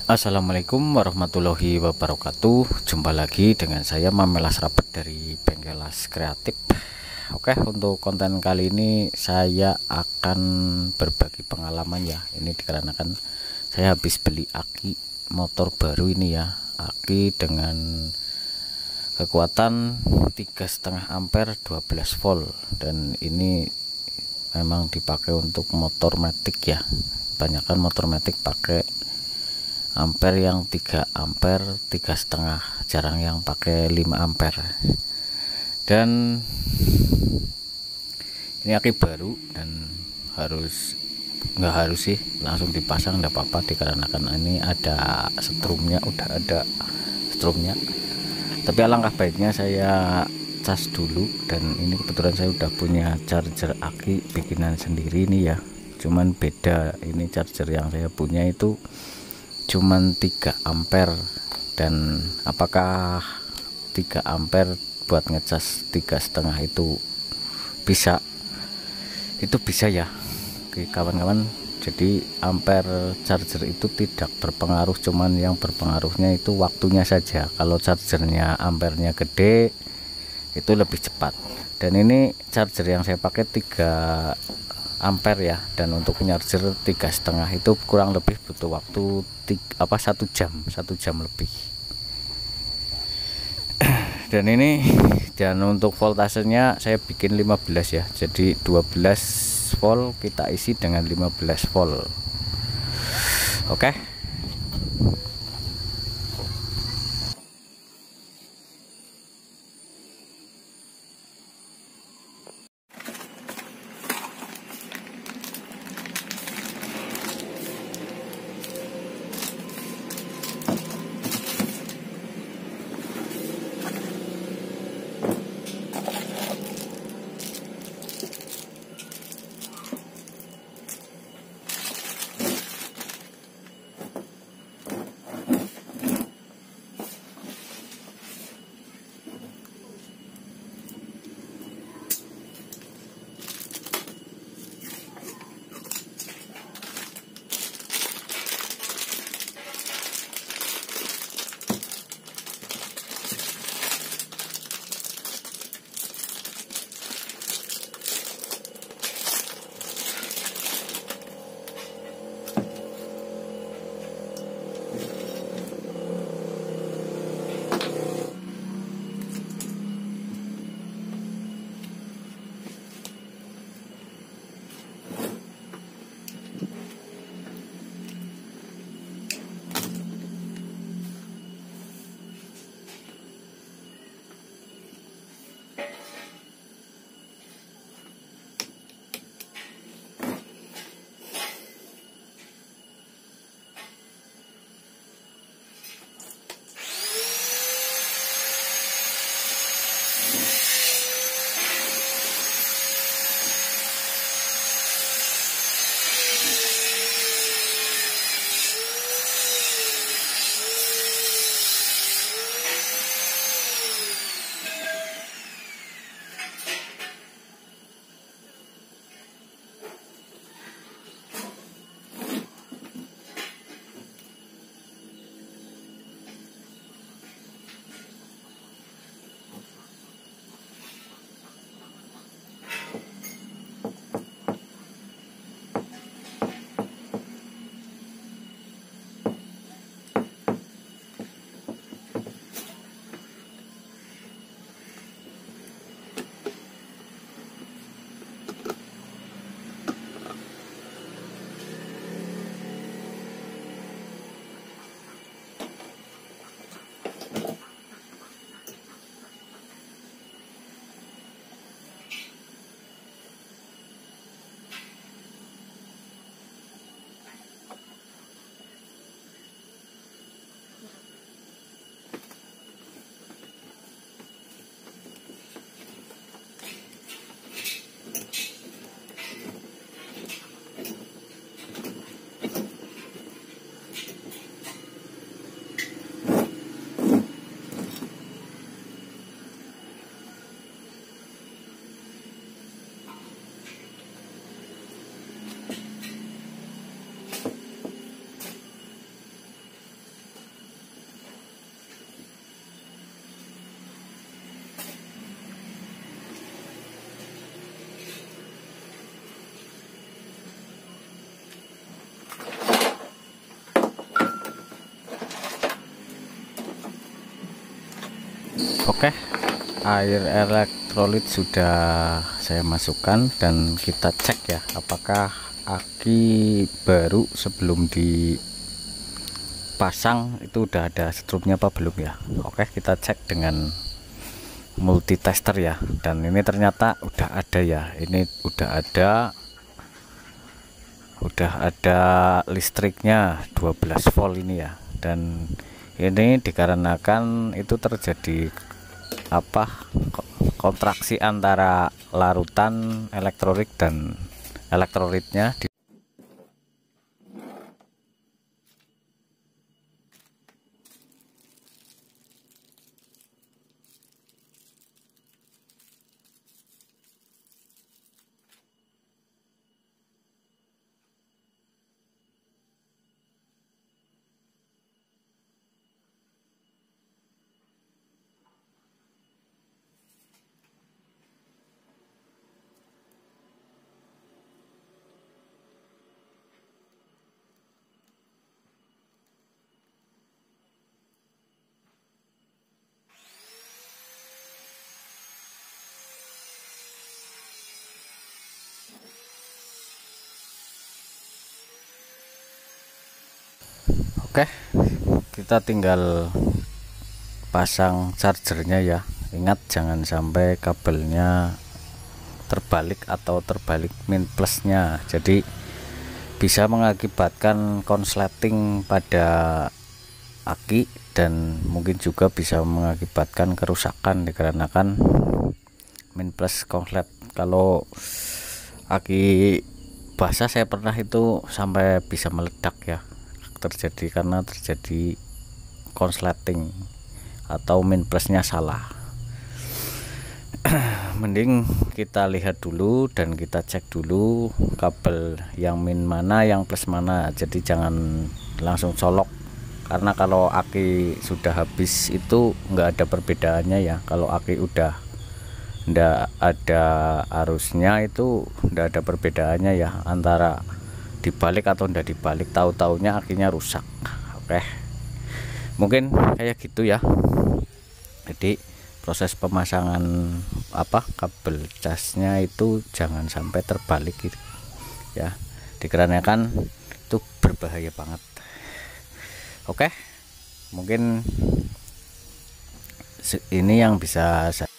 Assalamualaikum warahmatullahi wabarakatuh. Jumpa lagi dengan saya Mamelas Rapet dari Bengkelas Kreatif. Oke, untuk konten kali ini saya akan berbagi pengalaman ya. Ini dikarenakan saya habis beli aki motor baru ini ya. Aki dengan kekuatan 3,5 ampere 12 volt, dan ini memang dipakai untuk motor matic ya. Kebanyakan motor matic pakai ampere yang 3 ampere 3,5, jarang yang pakai 5 ampere. Dan ini aki baru dan nggak harus sih langsung dipasang, nggak apa-apa, dikarenakan ini ada setrumnya, udah ada setrumnya. Tapi alangkah baiknya saya cas dulu, dan ini kebetulan saya udah punya charger aki bikinan sendiri nih ya. Cuman beda, ini charger yang saya punya itu cuman 3 ampere, dan apakah 3 ampere buat ngecas 3,5 itu bisa ya. Oke kawan-kawan, jadi ampere charger itu tidak berpengaruh, cuman yang berpengaruhnya itu waktunya saja. Kalau chargernya ampernya gede itu lebih cepat, dan ini charger yang saya pakai 3 ampere ya, dan untuk charger 3,5 itu kurang lebih butuh waktu 1 jam lebih. Dan untuk voltasenya saya bikin 15 ya, jadi 12 volt kita isi dengan 15 volt. Oke. Oke, air elektrolit sudah saya masukkan dan kita cek ya apakah aki baru sebelum dipasang itu udah ada strumnya apa belum ya. Oke, kita cek dengan multitester ya, dan ini ternyata udah ada ya, ini udah ada listriknya 12 volt ini ya, dan ini dikarenakan itu terjadi kontraksi antara larutan elektrolit dan elektrolitnya Oke, kita tinggal pasang chargernya ya. Ingat jangan sampai kabelnya terbalik atau terbalik min plusnya, jadi bisa mengakibatkan konsleting pada aki dan mungkin juga bisa mengakibatkan kerusakan dikarenakan min plus konslet. Kalau aki basah saya pernah itu sampai bisa meledak ya, terjadi karena terjadi konsleting atau min plusnya salah. Mending kita lihat dulu dan kita cek dulu kabel yang min mana yang plus mana, jadi jangan langsung colok, karena kalau aki sudah habis itu nggak ada perbedaannya ya. Kalau aki udah ndak ada arusnya itu ndak ada perbedaannya ya antara dibalik atau ndak dibalik, tahu-taunya akinya rusak. Oke, mungkin kayak gitu ya. Jadi proses pemasangan kabel casnya itu jangan sampai terbalik gitu ya, dikarenakan itu berbahaya banget. Oke, mungkin ini yang bisa saya